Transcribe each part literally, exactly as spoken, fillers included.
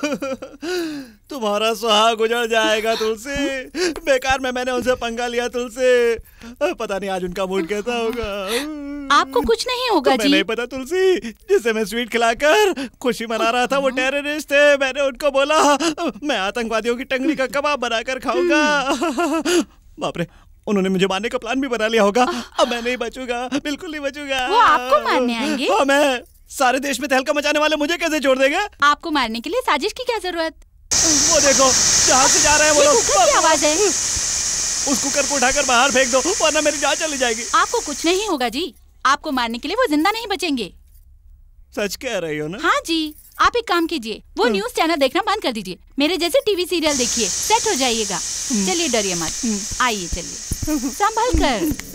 तुम्हारा सुहाग उजड़ जाएगा तुलसी। बेकार में मैंने उनसे पंगा लिया तुलसी। पता नहीं आज उनका मूड कैसा होगा। आपको कुछ नहीं होगा जी। नहीं पता तुलसी, जिसे मैं स्वीट खिलाकर खुशी मना रहा था वो टेररिस्ट थे। मैंने उनको बोला मैं आतंकवादियों की टंगड़ी का कबाब बनाकर खाऊंगा। बाप रे, उन्होंने मुझे मारने का प्लान भी बना लिया होगा। अब मैं नहीं बचूंगा, बिल्कुल नहीं बचूंगा। वो आपको मारने आएंगे? हाँ, मैं सारे देश में तहलका मचाने वाले मुझे कैसे छोड़ देंगे? आपको मारने के लिए साजिश की क्या जरूरत? वो देखो जहाँ से जा रहे हैं वो लोग। क्या आवाज है? उस कुकर को उठाकर बाहर फेंक दो वरना मेरी जान चली जाएगी। आपको कुछ नहीं होगा जी। आपको मारने के लिए वो जिंदा नहीं बचेंगे। सच कह रही हो ना? हाँ जी। आप एक काम कीजिए, वो न्यूज चैनल देखना बंद कर दीजिए। मेरे जैसे टीवी सीरियल देखिए, सेट हो जाइएगा। चलिए डरिए मत, आइए चलिए संभल कर।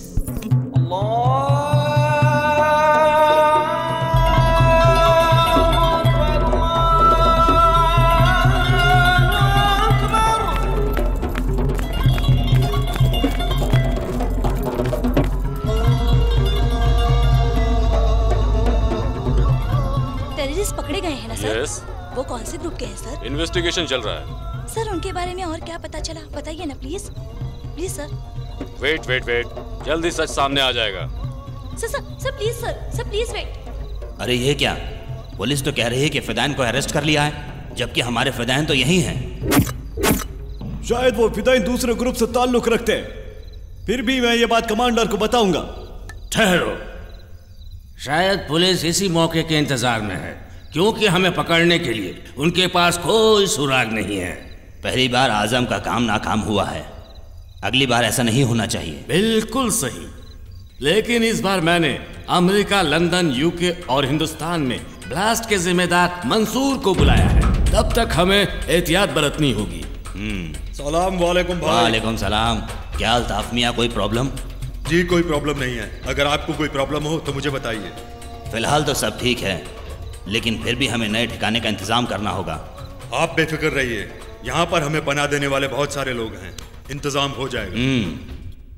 टेररिस्ट पकड़े गए हैं ना सर? yes. वो कौन से ग्रुप के हैं सर? इन्वेस्टिगेशन चल रहा है। सर उनके बारे में और क्या पता चला बताइए ना please please sir. Wait wait wait, जल्दी सच सामने आ जाएगा। Sir sir sir please sir sir please wait. अरे ये क्या, पुलिस तो कह रही है कि फिदाइन को अरेस्ट कर लिया है, जबकि हमारे फिदाइन तो यही हैं। शायद वो फिदाइन दूसरे ग्रुप से ताल्लुक रखते हैं। फिर भी मैं ये बात कमांडर को बताऊंगा। ठहरो, शायद पुलिस इसी मौके के इंतजार में है, क्योंकि हमें पकड़ने के लिए उनके पास कोई सुराग नहीं है। पहली बार आजम का काम नाकाम हुआ है, अगली बार ऐसा नहीं होना चाहिए। बिल्कुल सही, लेकिन इस बार मैंने अमेरिका, लंदन, यूके और हिंदुस्तान में ब्लास्ट के जिम्मेदार मंसूर को बुलाया है। तब तक हमें एहतियात बरतनी होगी। सलाम वालेकुम भाई। वालेकुम सलाम। क्या अल्ताफ मियां, कोई प्रॉब्लम? जी कोई प्रॉब्लम नहीं है, अगर आपको कोई प्रॉब्लम हो तो मुझे बताइए। फिलहाल तो सब ठीक है, लेकिन फिर भी हमें नए ठिकाने का इंतजाम करना होगा। आप बेफिक्र रहिए, यहाँ पर हमें बना देने वाले बहुत सारे लोग हैं, इंतजाम हो जाएगा।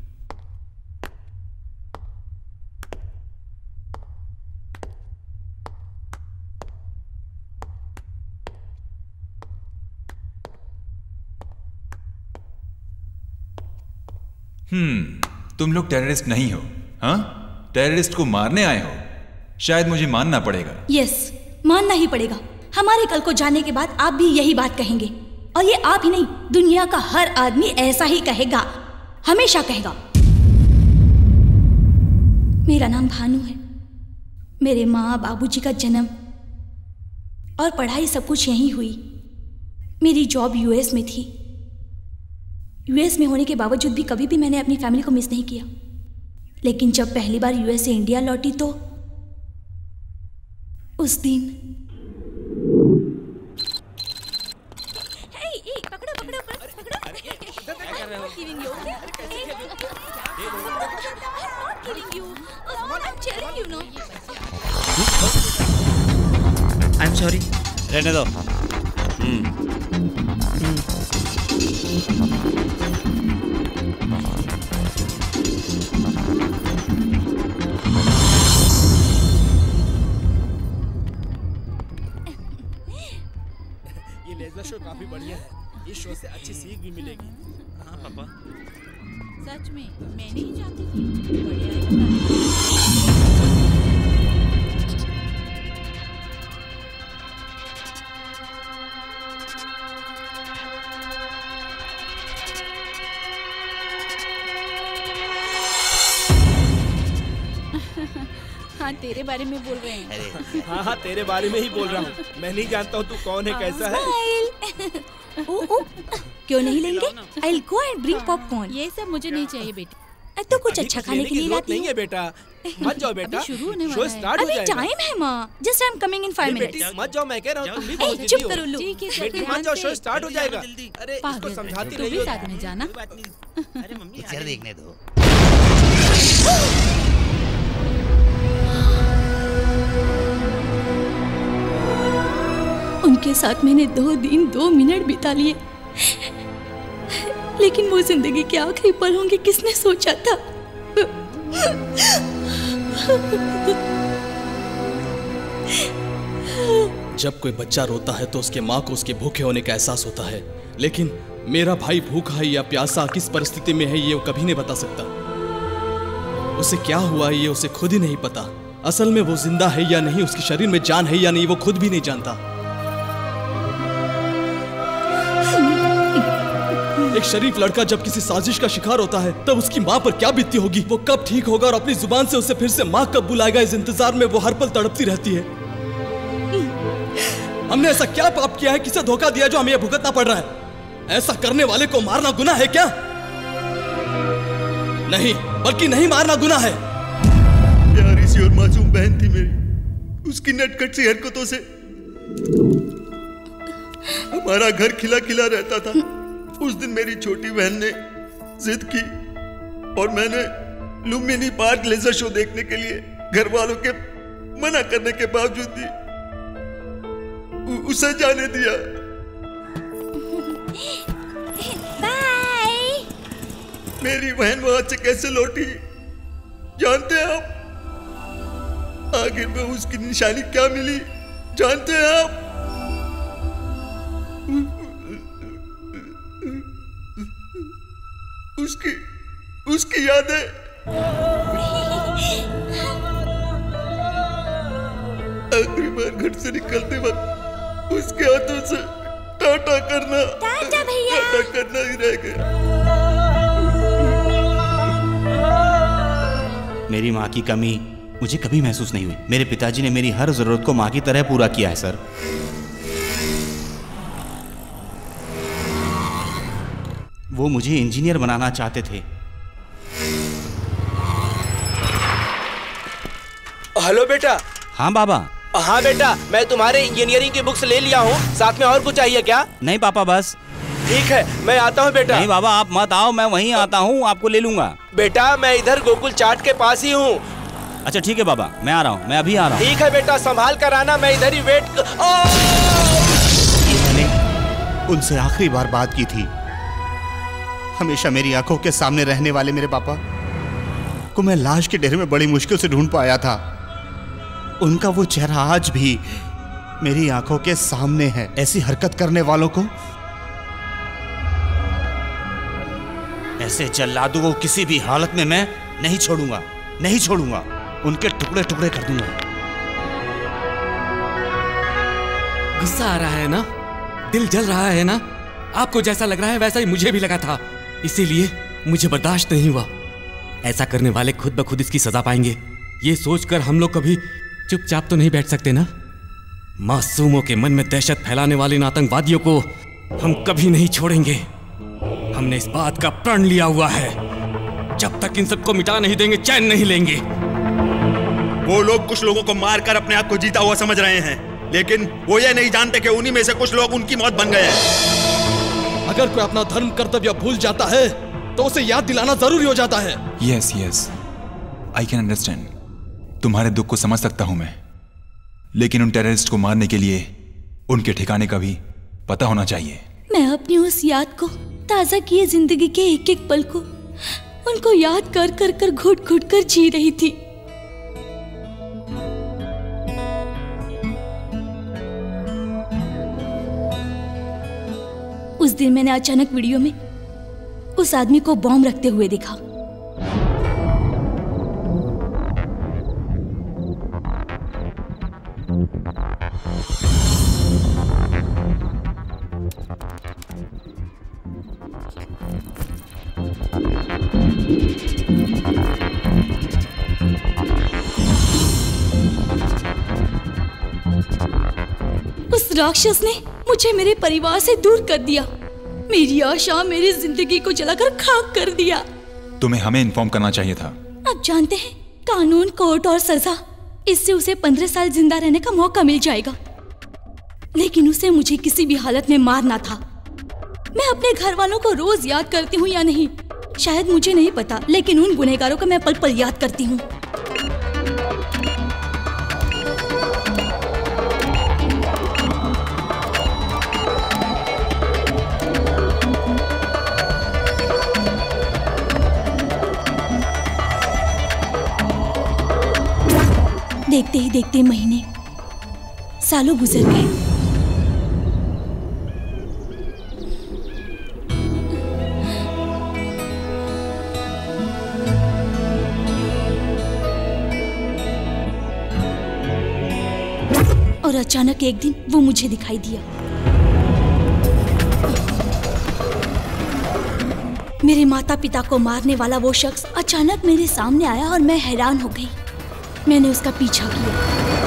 हम्म तुम लोग टेररिस्ट नहीं हो? हाँ, टेररिस्ट को मारने आए हो? शायद मुझे मानना पड़ेगा। यस, मानना ही पड़ेगा। हमारे कल को जानने के बाद आप भी यही बात कहेंगे, और ये आप ही नहीं, दुनिया का हर आदमी ऐसा ही कहेगा, हमेशा कहेगा। मेरा नाम भानु है। मेरे माँ बाबूजी का जन्म और पढ़ाई सब कुछ यहीं हुई। मेरी जॉब यूएस में थी। यूएस में होने के बावजूद भी कभी भी मैंने अपनी फैमिली को मिस नहीं किया। लेकिन जब पहली बार यूएस से इंडिया लौटी तो उस दिन hey, hey, पकड़ो पकड़ो पकड़ो आई एम सॉरी। रहने दो। ये लेजर शो काफी बढ़िया है, इस शो से अच्छी सीख भी मिलेगी। हाँ पापा, सच में मैं नहीं चाहती थी। बढ़िया है। हाँ तेरे बारे में बोल रहे हैं। हाँ हाँ तेरे बारे में ही बोल रहा हूँ। मैं नहीं जानता हूँ तू कौन है, कैसा है। ओ, ओ, क्यों नहीं लेंगे? I'll go and bring popcorn। ये सब मुझे नहीं चाहिए बेटी। तो कुछ अच्छा खाने के लिए लाती नहीं है बेटा, मत जाओ बेटा, अभी शुरू होने शो वाला है। स्टार्ट हो अभी जाएगा। टाइम है माँ, just I am coming in five बेटी मिनट्स। मत जाओ, मैं कह रहा हूँ तुम भी ए, बहुत चुप जिद्दी करो हो। लो। ठीक है बेटी मत जाओ, शो स्टार्ट हो जाएगा। अरे इसको समझाती तू नहीं भी हो। साथ में जाना। पिक्चर देखने दो। उनके साथ मैंने दो दिन दो मिनट बिता लिए, लेकिन वो जिंदगी के आखिरी पल होंगे किसने सोचा था। जब कोई बच्चा रोता है तो उसके माँ को उसके भूखे होने का एहसास होता है, लेकिन मेरा भाई भूखा है या प्यासा, किस परिस्थिति में है ये वो कभी नहीं बता सकता। उसे क्या हुआ ये उसे खुद ही नहीं पता। असल में वो जिंदा है या नहीं, उसके शरीर में जान है या नहीं, वो खुद भी नहीं जानता। एक शरीफ लड़का जब किसी साजिश का शिकार होता है तब उसकी माँ पर क्या बीतती होगी। वो कब ठीक होगा और अपनी जुबान से उसे फिर से माँ कब बुलाएगा, इस इंतजार में वो हर पल तड़पती रहती है। हमने ऐसा क्या पाप किया है, किसे धोखा दिया जो हमें भुगतना पड़ रहा है? ऐसा करने वाले को मारना गुनाह है क्या? नहीं, बल्कि नहीं मारना गुनाह है। प्यारी सी और मासूम बहन थी मेरी, उसकी नटखट सी हरकतों से हमारा घर खिला खिला रहता था। उस दिन मेरी छोटी बहन ने जिद की और मैंने लुम्बिनी पार्क लेजर शो देखने के लिए घर वालों के मना करने के बावजूद भी उसे जाने दिया। बाय। मेरी बहन वहां से कैसे लौटी जानते हैं आप? आखिर में उसकी निशानी क्या मिली जानते हैं आप? उसकी उसकी यादें आखिरी बार घर से निकलते वक्त उसके हाथों से टाटा करना टाटा भैया टाटा करना ही रह गया। मेरी माँ की कमी मुझे कभी महसूस नहीं हुई। मेरे पिताजी ने मेरी हर जरूरत को माँ की तरह पूरा किया है सर। वो मुझे इंजीनियर बनाना चाहते थे। हेलो बेटा। हाँ बाबा। हाँ बेटा, मैं तुम्हारे इंजीनियरिंग की बुक्स ले लिया हूँ। साथ में और कुछ चाहिए क्या? नहीं पापा, बस ठीक है, मैं आता हूँ बेटा। नहीं बाबा, आप मत आओ, मैं वहीं आता हूँ, आपको ले लूंगा। बेटा मैं इधर गोकुल चाट के पास ही हूँ। अच्छा ठीक है बाबा, मैं आ रहा हूँ, मैं अभी आ रहा हूँ। ठीक है बेटा, संभाल कर आना, मैं इधर ही वेट कर... मैंने उनसे आखिरी बार बात की थी। हमेशा मेरी आंखों के सामने रहने वाले मेरे पापा को मैं लाश के ढेर में बड़ी मुश्किल से ढूंढ पाया था। उनका वो चेहरा आज भी मेरी आंखों के सामने है। ऐसी हरकत करने वालों को, ऐसे जल्लादों को किसी भी हालत में मैं नहीं छोड़ूंगा, नहीं छोड़ूंगा। उनके टुकड़े टुकड़े कर दूंगा। गुस्सा आ रहा है ना? दिल जल रहा है ना? आपको जैसा लग रहा है वैसा ही मुझे भी लगा था, इसीलिए मुझे बर्दाश्त नहीं हुआ। ऐसा करने वाले खुद ब खुद इसकी सजा पाएंगे, ये सोचकर हम लोग कभी चुपचाप तो नहीं बैठ सकते ना। मासूमों के मन में दहशत फैलाने वाले इन आतंकवादियों को हम कभी नहीं छोड़ेंगे। हमने इस बात का प्रण लिया हुआ है, जब तक इन सबको मिटा नहीं देंगे चैन नहीं लेंगे। वो लोग कुछ लोगों को मारकर अपने आप को जीता हुआ समझ रहे हैं, लेकिन वो ये नहीं जानते कि उन्हीं में से कुछ लोग उनकी मौत बन गए हैं। अगर कोई अपना धर्म कर्तव्य भूल जाता है तो उसे याद दिलाना जरूरी हो जाता है। Yes yes, I can understand. तुम्हारे दुख को समझ सकता हूं मैं, लेकिन उन टेररिस्ट को मारने के लिए उनके ठिकाने का भी पता होना चाहिए। मैं अपनी उस याद को ताजा किए जिंदगी के एक एक पल को उनको याद कर कर कर घुट घुट कर जी रही थी। उस दिन मैंने अचानक वीडियो में उस आदमी को बॉम्ब रखते हुए देखा। उस राक्षस ने मुझे मेरे परिवार से दूर कर दिया। मेरी आशा, मेरी जिंदगी को जलाकर खाक कर दिया। तुम्हें हमें इन्फॉर्म करना चाहिए था। आप जानते हैं, कानून, कोर्ट और सजा, इससे उसे पंद्रह साल जिंदा रहने का मौका मिल जाएगा, लेकिन उसे मुझे किसी भी हालत में मारना था। मैं अपने घर वालों को रोज याद करती हूँ या नहीं शायद मुझे नहीं पता, लेकिन उन गुनहगारों को मैं पल पल याद करती हूँ। देखते ही देखते महीने, सालों गुजर गए। और अचानक एक दिन वो मुझे दिखाई दिया। मेरे माता पिता को मारने वाला वो शख्स अचानक मेरे सामने आया और मैं हैरान हो गई। मैंने उसका पीछा किया।